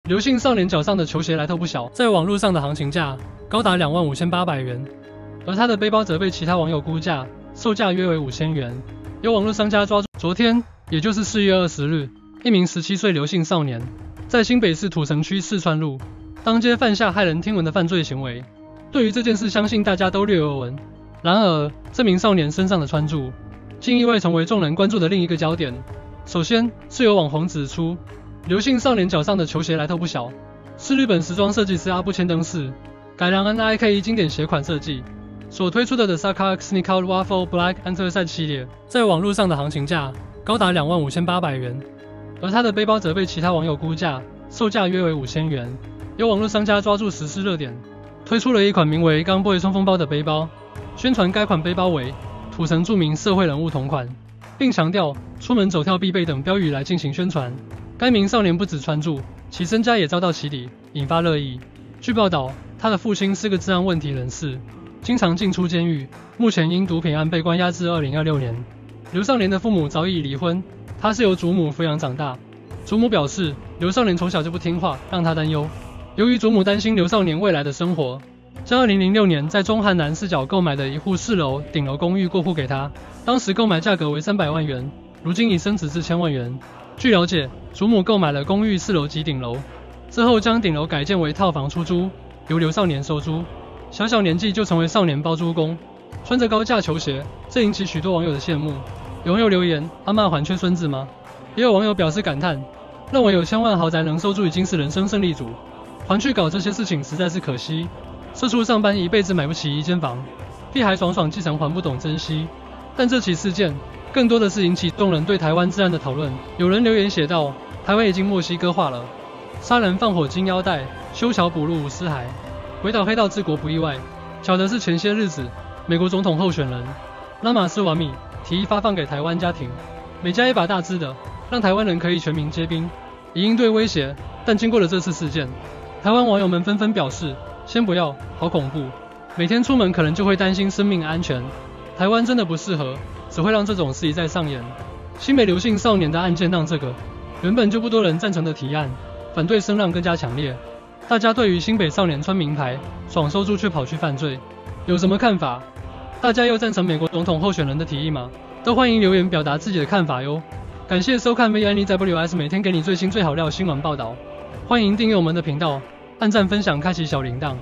刘姓少年脚上的球鞋来头不小，在网络上的行情价高达25800元，而他的背包则被其他网友估价，售价约为5000元。有网络商家抓住昨天，也就是4月20日，一名17岁刘姓少年在新北市土城区四川路当街犯下骇人听闻的犯罪行为。对于这件事，相信大家都略有耳闻。然而，这名少年身上的穿着，竟意外成为众人关注的另一个焦点。首先是有网红指出，刘姓少年脚上的球鞋来头不小，是日本时装设计师阿部千灯式改良 Nike 经典鞋款设计所推出的 The Saka X Sneaker Waffle Black Anthracite 系列，在网络上的行情价高达25800元，而他的背包则被其他网友估价，售价约为5000元。有网络商家抓住时事热点，推出了一款名为 Gunboy 冲锋包的背包，宣传该款背包为土城著名社会人物同款，并强调出门走跳必备等标语来进行宣传。该名少年不止穿着，其身家也遭到起底，引发热议。据报道，他的父亲是个治安问题人士，经常进出监狱，目前因毒品案被关押至2026年。刘少年的父母早已离婚，他是由祖母抚养长大。祖母表示，刘少年从小就不听话，让他担忧。由于祖母担心刘少年未来的生活，将2006年在中汉南四角购买的一户4楼顶楼公寓过户给他，当时购买价格为300万元，如今已升值至1000万元。据了解，祖母购买了公寓4楼及顶楼，之后将顶楼改建为套房出租，由刘少年收租。小小年纪就成为少年包租公，穿着高价球鞋，这引起许多网友的羡慕。有网友留言：阿嬷还缺孙子吗？也有网友表示感叹，认为有1000万豪宅能收租已经是人生胜利组，还去搞这些事情实在是可惜。社畜上班一辈子买不起一间房，屁孩爽爽继承还不懂珍惜。但这起事件更多的是引起众人对台湾治安的讨论。有人留言写道：台湾已经墨西哥化了，杀人放火金腰带，修桥补路无尸骸，鬼岛黑道治国不意外。巧的是前些日子，美国总统候选人拉马斯瓦米提议发放给台湾家庭，每家一把大支的，让台湾人可以全民皆兵，以应对威胁。但经过了这次事件，台湾网友们纷纷表示，先不要，好恐怖，每天出门可能就会担心生命安全，台湾真的不适合，只会让这种事一再上演。新北刘姓少年的案件让这个原本就不多人赞成的提案，反对声浪更加强烈。大家对于新北少年穿名牌爽收租却跑去犯罪，有什么看法？大家又赞成美国总统候选人的提议吗？都欢迎留言表达自己的看法哟。感谢收看 VNEWS， 每天给你最新最好料新闻报道，欢迎订阅我们的频道，按赞分享，开启小铃铛。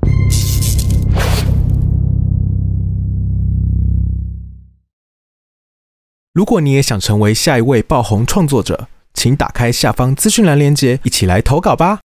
如果你也想成为下一位爆红创作者，请打开下方资讯栏连结，一起来投稿吧。